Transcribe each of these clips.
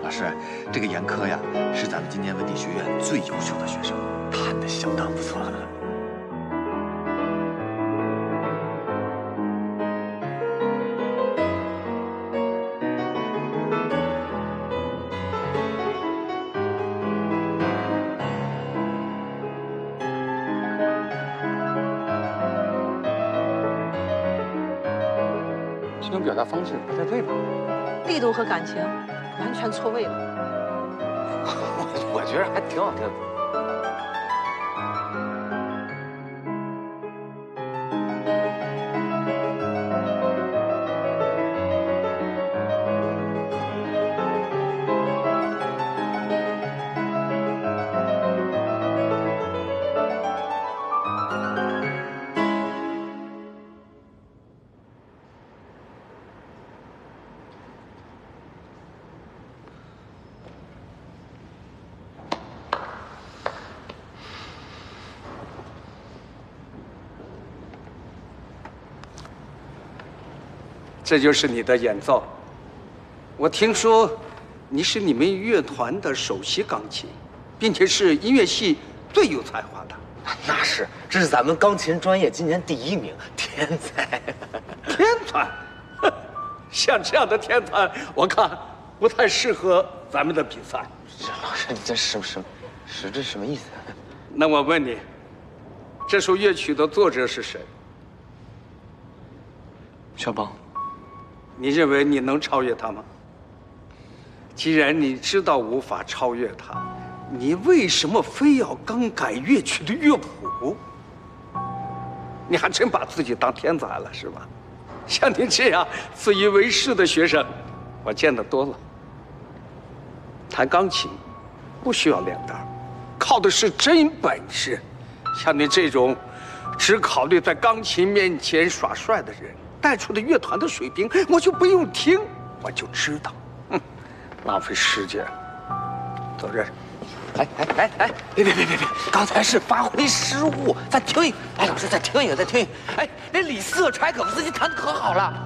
老师，这个严科呀，是咱们今年文体学院最优秀的学生，弹得相当不错。 这种表达方式不太对吧？ 力度和感情完全错位了。 我觉得还挺好听的。 这就是你的演奏。我听说你是你们乐团的首席钢琴，并且是音乐系最有才华的。 那是，这是咱们钢琴专业今年第1名，天才！ 天才，像这样的天才，我看不太适合咱们的比赛。 这老师，你这这什么意思？ 那我问你，这首乐曲的作者是谁？ 肖邦。 你认为你能超越他吗？既然你知道无法超越他，你为什么非要更改乐曲的乐谱？你还真把自己当天才了是吧？像你这样自以为是的学生，我见得多了。弹钢琴不需要练胆，靠的是真本事。像你这种只考虑在钢琴面前耍帅的人，带出的乐团的水平，我就不用听，我就知道。哼，浪费时间。走人。 别！刚才是发挥失误，再听一个。哎，老师，再听一个。哎，那李斯和柴可夫斯基弹得可好了。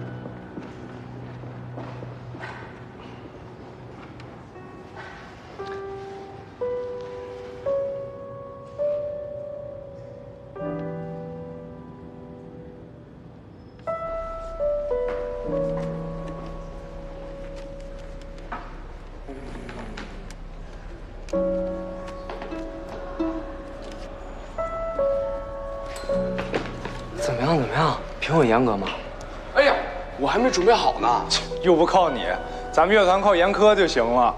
怎么样？评委严格吗？ 哎呀，我还没准备好呢。 又不靠你，咱们乐团靠严科就行了。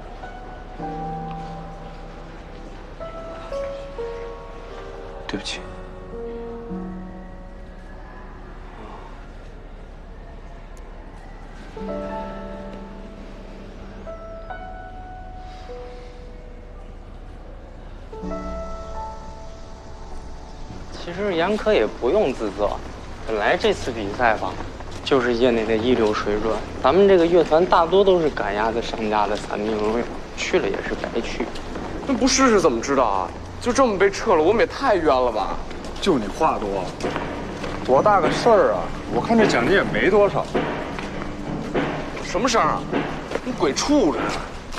对不起。 其实严科也不用自责，本来这次比赛吧，就是业内的一流水准。咱们这个乐团大多都是赶鸭子上架的3名荣誉，去了也是白去。 那不试试怎么知道啊？就这么被撤了，我们也太冤了吧！ 就你话多，多大个事儿啊！我看这奖金也没多少。 什么声啊？你鬼畜着呢！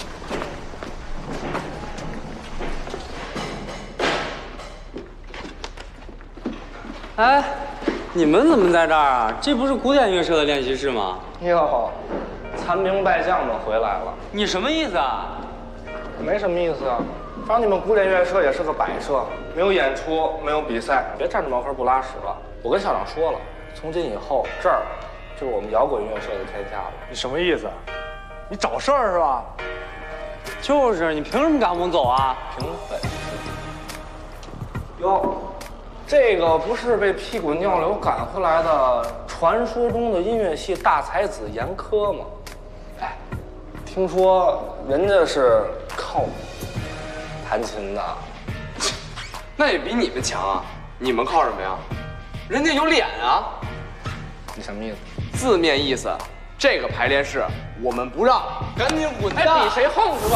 哎，你们怎么在这儿啊？这不是古典乐社的练习室吗？ 哟，残兵败将们回来了。 你什么意思啊？ 没什么意思啊，反正你们古典乐社也是个摆设，没有演出，没有比赛，别站着茅坑不拉屎了。我跟校长说了，从今以后这儿就是我们摇滚乐社的天下了。 你什么意思？你找事儿是吧？ 就是你凭什么赶我们走啊？ 凭本事。哟，这个不是被屁滚尿流赶回来的传说中的音乐系大才子严科吗？哎，听说人家是靠弹琴的。 那也比你们强啊！你们靠什么呀？人家有脸啊！ 你什么意思？ 字面意思，这个排练室我们不让，赶紧滚蛋！ 哎，比谁横是吧？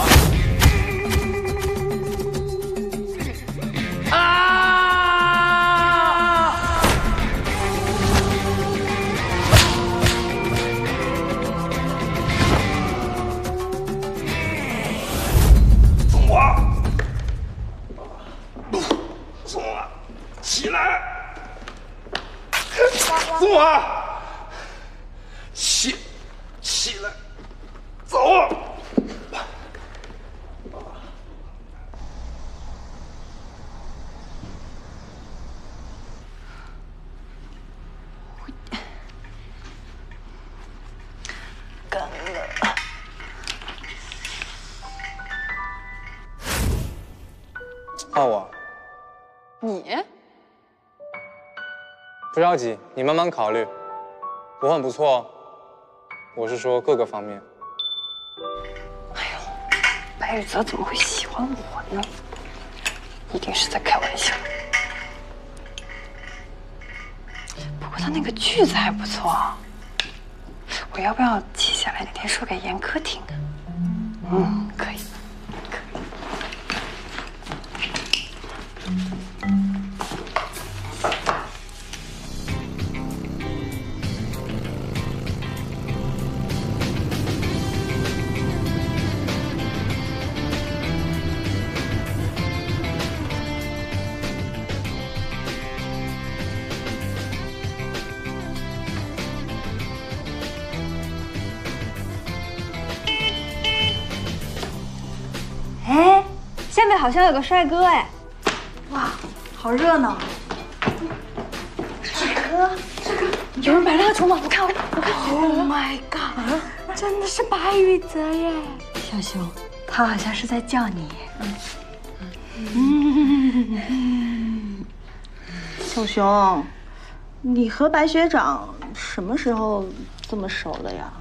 干了。 换我。 你不着急，你慢慢考虑。我很不错哦，我是说各个方面。 白宇泽怎么会喜欢我呢？一定是在开玩笑。不过他那个句子还不错啊，我要不要记下来，哪天说给严苛听啊？可以。 哎，下面好像有个帅哥哎！哇，好热闹！帅哥，有人摆蜡烛吗？我看。Oh my god！ 真的是白宇泽耶！小熊，他好像是在叫你。 小熊，你和白学长什么时候这么熟的呀？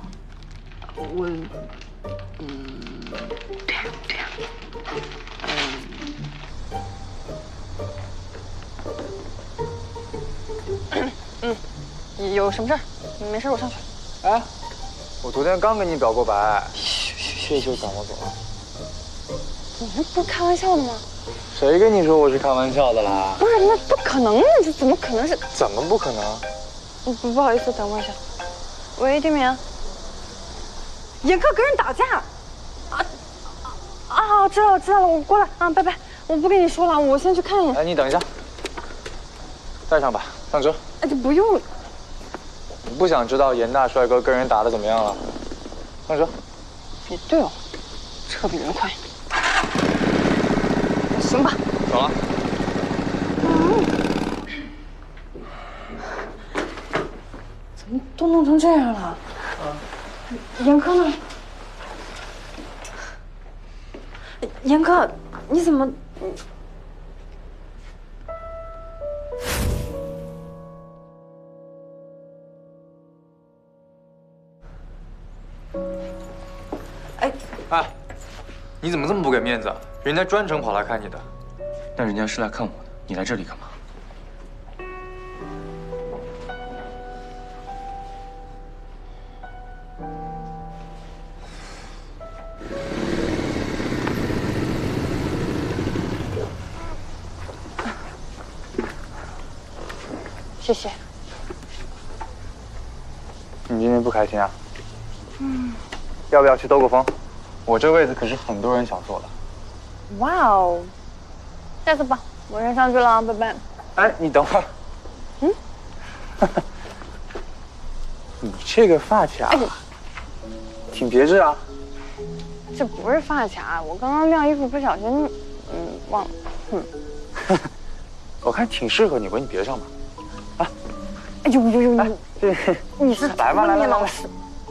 对呀。有什么事儿？没事，我上去。 哎，我昨天刚跟你表过白， 这就赶我走了。 你们不是开玩笑的吗？ 谁跟你说我是开玩笑的啦？ 不是，那不可能，这怎么可能是？ 怎么不可能？ 不好意思，等我一下。喂，丁明，严苛跟人打架。知道了，我过来啊，拜拜。我不跟你说了，我先去看一眼。 哎，你等一下，带上吧，上车。 哎，这不用。 你不想知道严大帅哥跟人打得怎么样了？上车。 也对哦，车比人快。行吧。 走了。 怎么都弄成这样了？严苛呢？严苛，你怎么？ 哎，你怎么这么不给面子？人家专程跑来看你的。 那人家是来看我的，你来这里干嘛？ 谢谢。 你今天不开心啊？要不要去兜个风？我这位子可是很多人想坐的。 哇哦，下次吧，我先上去了啊，拜拜。 哎，你等会儿。你这个发卡，挺别致啊。 这不是发卡，我刚刚晾衣服不小心，忘了。 我看挺适合你，我给你别上吧。啊！ 哎呦， 这你是来吧，来老师。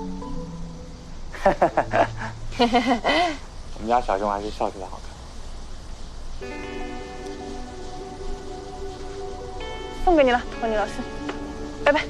我们家小熊还是笑起来好看。 送给你了，托尼老师，拜拜。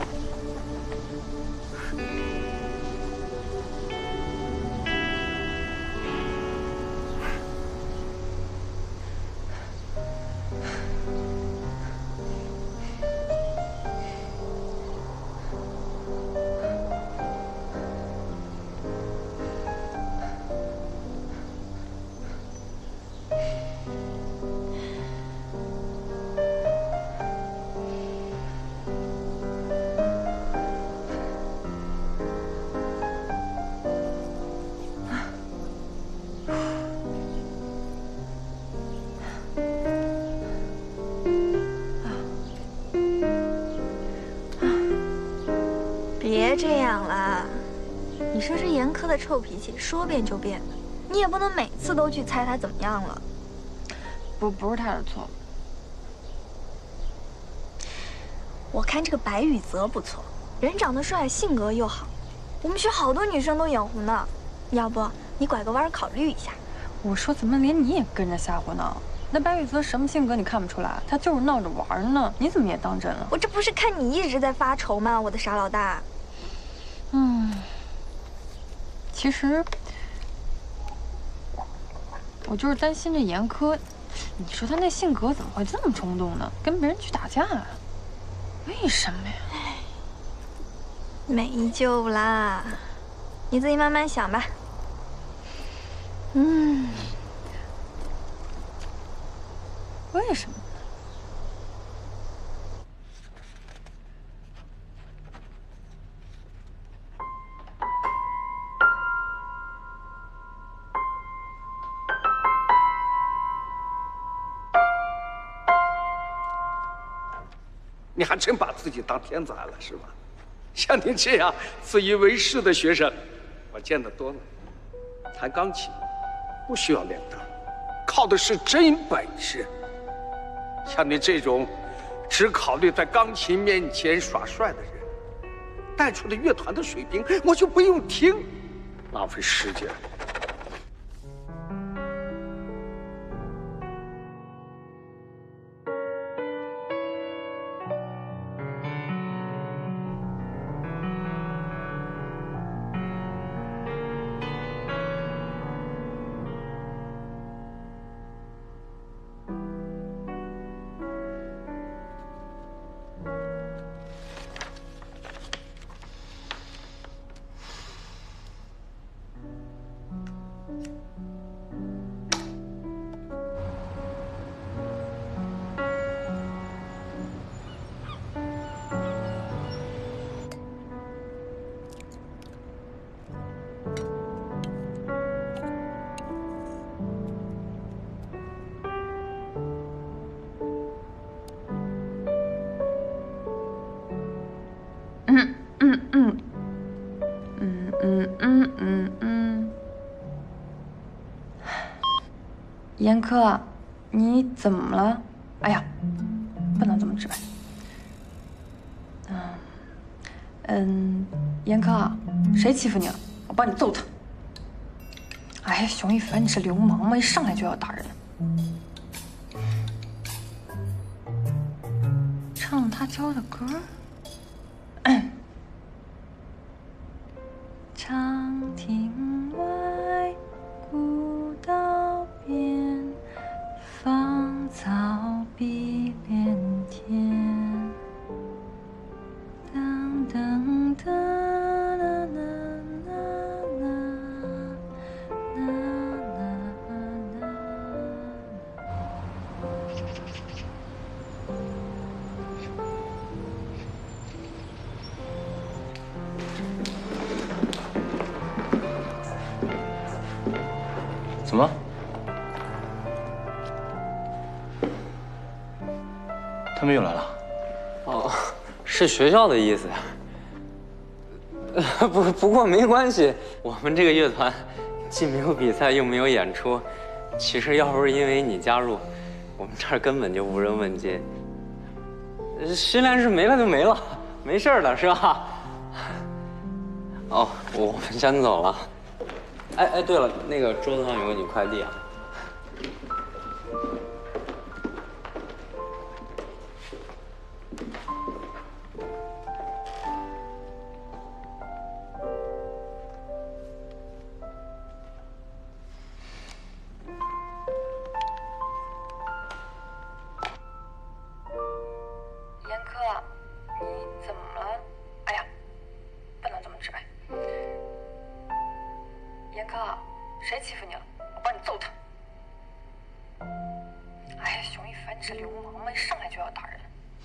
别这样啦！你说这严苛的臭脾气说变就变的，你也不能每次都去猜他怎么样了。 不是他的错。 我看这个白宇泽不错，人长得帅，性格又好， 我们学好多女生都眼红呢，要不你拐个弯考虑一下？ 我说怎么连你也跟着吓唬呢？那白雨泽什么性格你看不出来？他就是闹着玩呢，你怎么也当真了？ 我这不是看你一直在发愁吗？我的傻老大。 其实我就是担心这严科，你说他那性格怎么会这么冲动呢？跟别人去打架啊？为什么呀？ 没救啦，你自己慢慢想吧。 为什么？ 你还真把自己当天才了是吧？像你这样自以为是的学生，我见得多了。弹钢琴不需要练灯，靠的是真本事。像你这种只考虑在钢琴面前耍帅的人，带出的乐团的水平，我就不用听，浪费时间。 严科，你怎么了？哎呀，不能这么直白。严科，谁欺负你了？我帮你揍他。哎呀，熊一凡，你是流氓吗？一上来就要打人。唱他教的歌。长亭外，古道边，芳草碧连天。噔噔噔，啦啦啦啦啦啦。 怎么？他们又来了？ 哦，是学校的意思。不过没关系，我们这个乐团既没有比赛又没有演出。其实要不是因为你加入，我们这儿根本就无人问津。训练室没了就没了，没事的是吧？哦，我们先走了。哎，对了，那个桌子上有个你快递啊。 严科，你怎么了？哎呀，不能这么直白。严科，谁欺负你了？我帮你揍他。哎呀，熊一凡，你是流氓吗？一上来就要打人。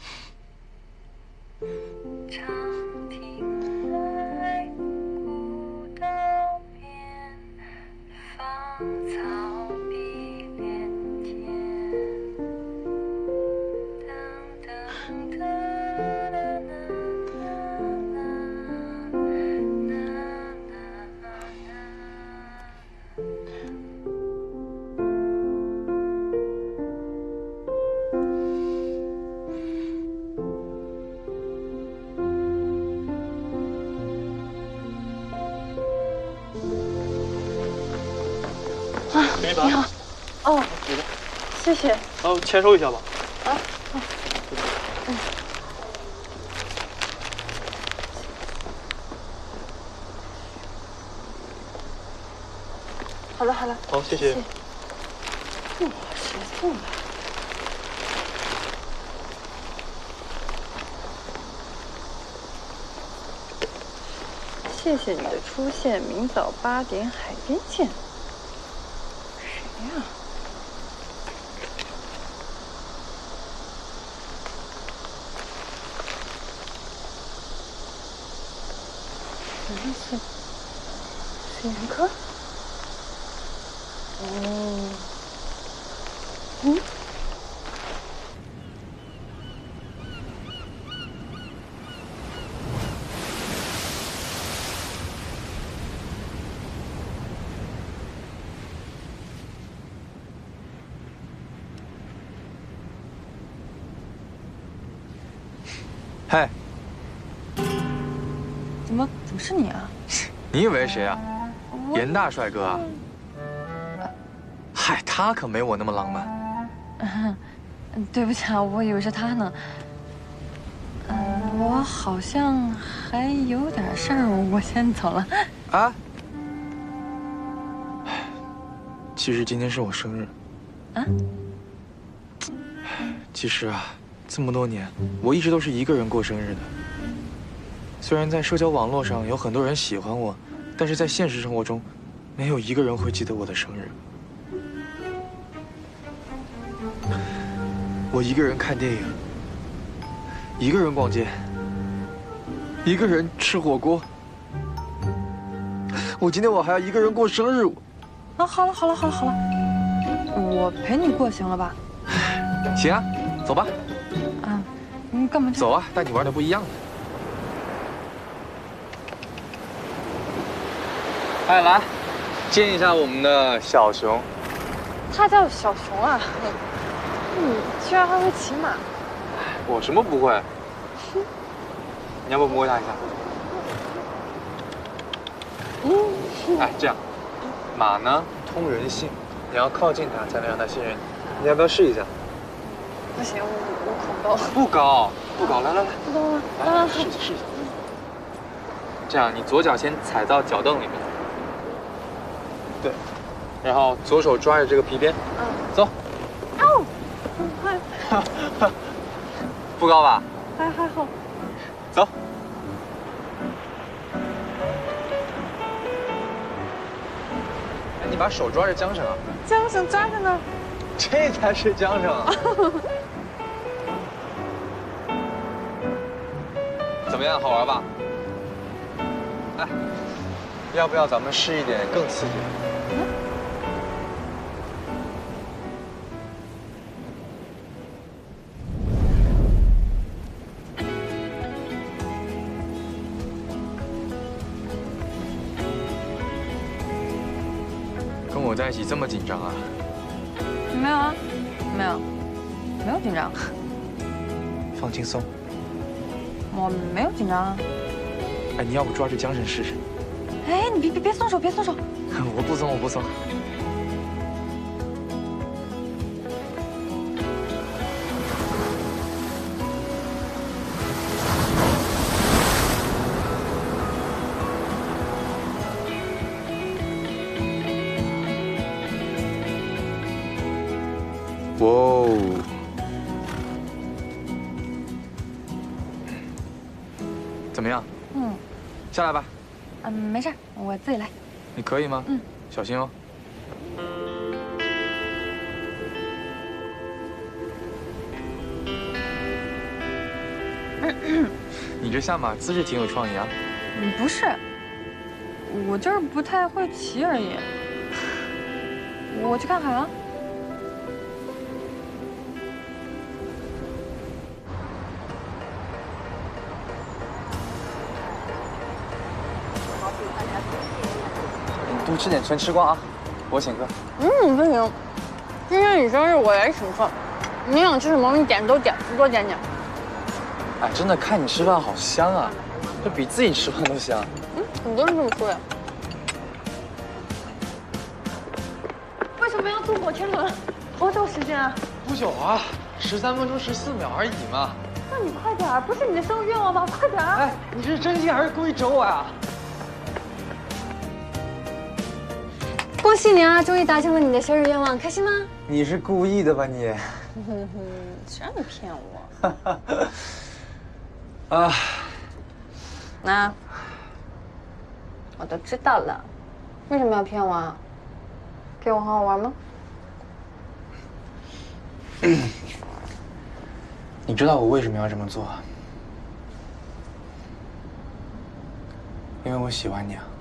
长亭外，古道边，芳草碧连天。噔噔噔，啦啦啦啦啦啦。 啊，你好。哦，谢谢。 哦，签收一下吧。 啊，好。好了好了。 好，谢谢。 哇，谁送的？谢谢你的出现，明早8点海边见。谁呀？原来是严科。哦。嗯。 嗨， 怎么是你啊？ 你以为谁啊？严大帅哥啊？嗨，他可没我那么浪漫。 对不起啊，我以为是他呢。我好像还有点事儿，我先走了。 啊？其实今天是我生日。 啊？ 其实啊。这么多年，我一直都是一个人过生日的。虽然在社交网络上有很多人喜欢我，但是在现实生活中，没有一个人会记得我的生日。我一个人看电影，一个人逛街，一个人吃火锅。我今天我还要一个人过生日。 啊，好了，我陪你过行了吧？ 行啊，走吧。 啊，你干嘛去？ 走啊，带你玩点不一样的。快来，见一下我们的小熊。 他叫小熊啊？你居然还会骑马？ 我什么不会？你要不摸它一下？哎，这样，马呢通人性，你要靠近它才能让它信任你。你要不要试一下？ 不行，我恐高。 不高，不高，来， 不高吗？来， 试一下。这样，你左脚先踩到脚凳里面，对，然后左手抓着这个皮鞭，走。 哦， 不高吧？ 还好。 走。哎，你把手抓着缰绳啊！ 缰绳抓着呢。 这才是缰绳啊！怎么样，好玩吧？哎，要不要咱们试一点更刺激的？跟我在一起这么紧张啊？ 没有啊，没有紧张。 放轻松。 我没有紧张啊。 哎，你要不抓住缰绳试试？ 哎，你别松手，别松手。 我不松，我不松。哇哦！怎么样？下来吧。 没事，我自己来。 你可以吗？小心哦。你这下马姿势挺有创意啊。 不是，我就是不太会骑而已。我去看海啊。 多吃点，全吃光啊！我请客。 不行，今天你生日我来请客。你想吃什么你点都点，多点点。 哎，真的看你吃饭好香啊，这比自己吃饭都香。 很多人这么说呀。 什么要坐摩天轮？多久时间啊？ 不久啊，13分钟14秒而已嘛。 那你快点儿，不是你的生日愿望吗？快点儿！ 哎，你是真心还是故意整我呀？ 恭喜你啊，终于达成了你的生日愿望，开心吗？ 你是故意的吧你？ 谁让你骗我？ 啊， 那我都知道了，为什么要骗我啊？给我很好玩吗？ 你知道我为什么要这么做？因为我喜欢你啊。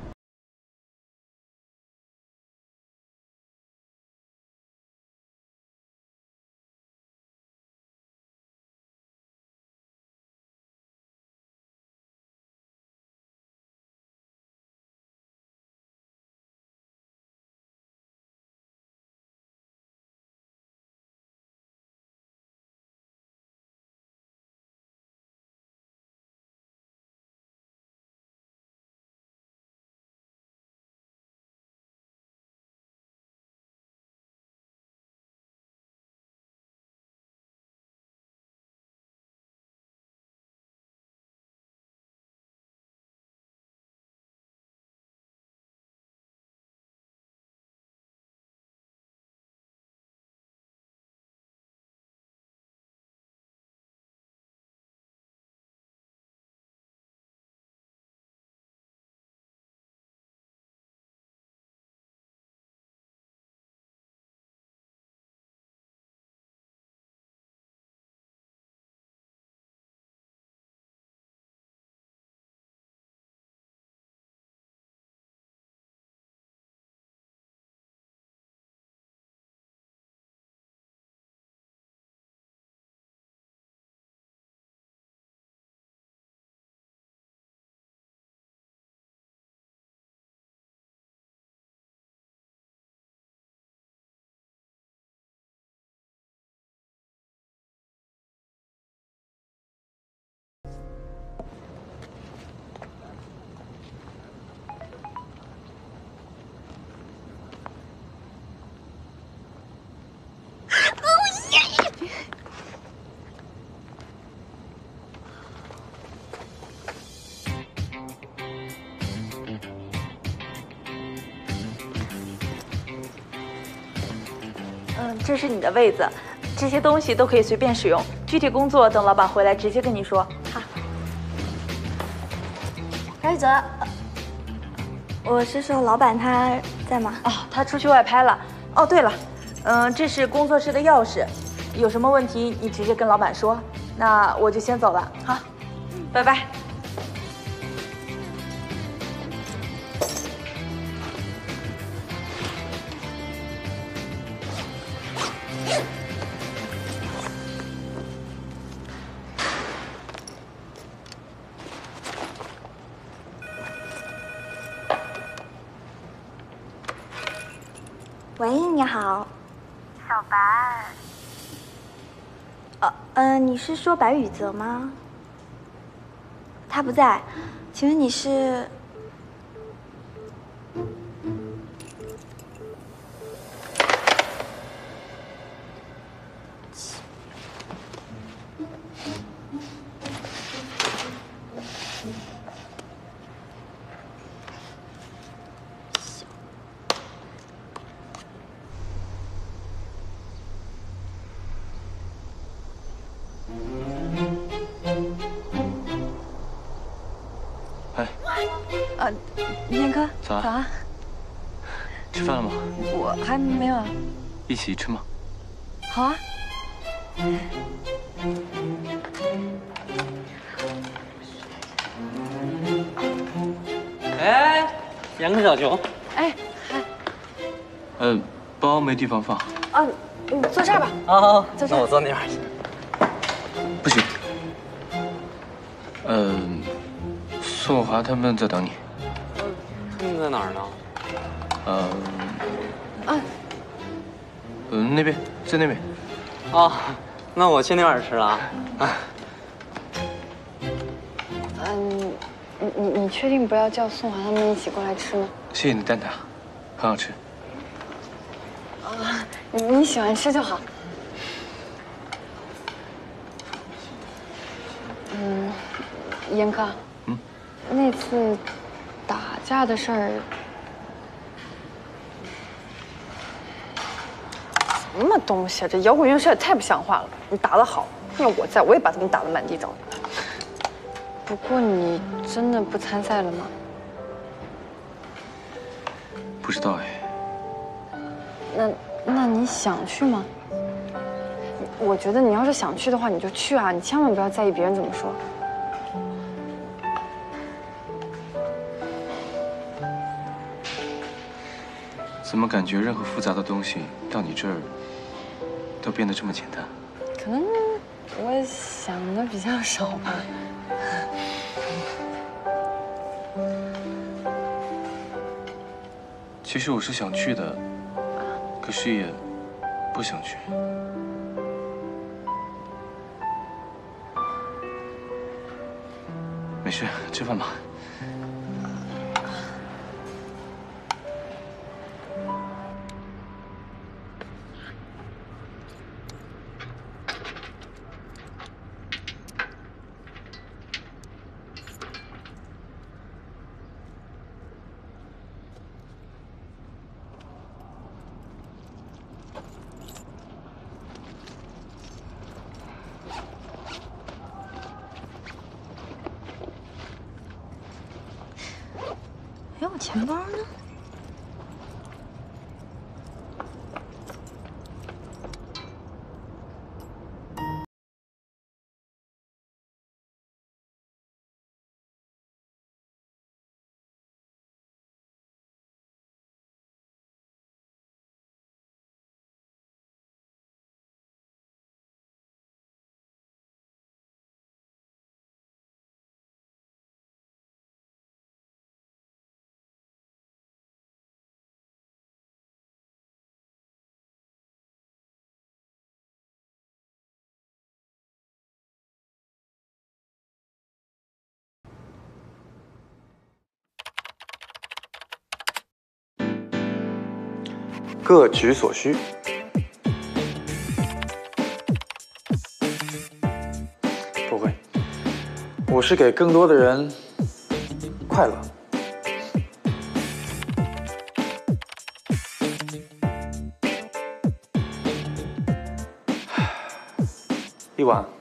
这是你的位子，这些东西都可以随便使用。具体工作等老板回来直接跟你说。好。 白宇泽，我是说老板他在吗？ 哦，他出去外拍了。哦，对了，这是工作室的钥匙，有什么问题你直接跟老板说。那我就先走了。好，拜拜。 喂，你好， 小白。 你是说白宇泽吗？他不在，请问你是？严科， 早啊！吃饭了吗？ 我还没有啊。 一起吃吗？ 好啊。 哎，严科小熊。 哎，嗨。 包没地方放。 啊，你坐这儿吧。 好， 坐这儿。 那我坐那边去。 不行。宋华他们在等你。 他们在哪儿呢？ 那边，在那边。 哦，那我去那边吃了啊。 你确定不要叫宋华他们一起过来吃吗？ 谢谢你蛋挞，很好吃。 啊，你喜欢吃就好。严哥，那次打架的事儿，什么东西啊？这摇滚乐社也太不像话了！你打得好，要我在，我也把他们打得满地找牙。不过你真的不参赛了吗？ 不知道哎。 那你想去吗？我觉得你要是想去的话，你就去啊！你千万不要在意别人怎么说。 怎么感觉任何复杂的东西到你这儿都变得这么简单？ 可能我想的比较少吧。 其实我是想去的，可是也不想去。没事，吃饭吧。 哎，我钱包呢？ 各取所需。不会，我是给更多的人快乐。一碗。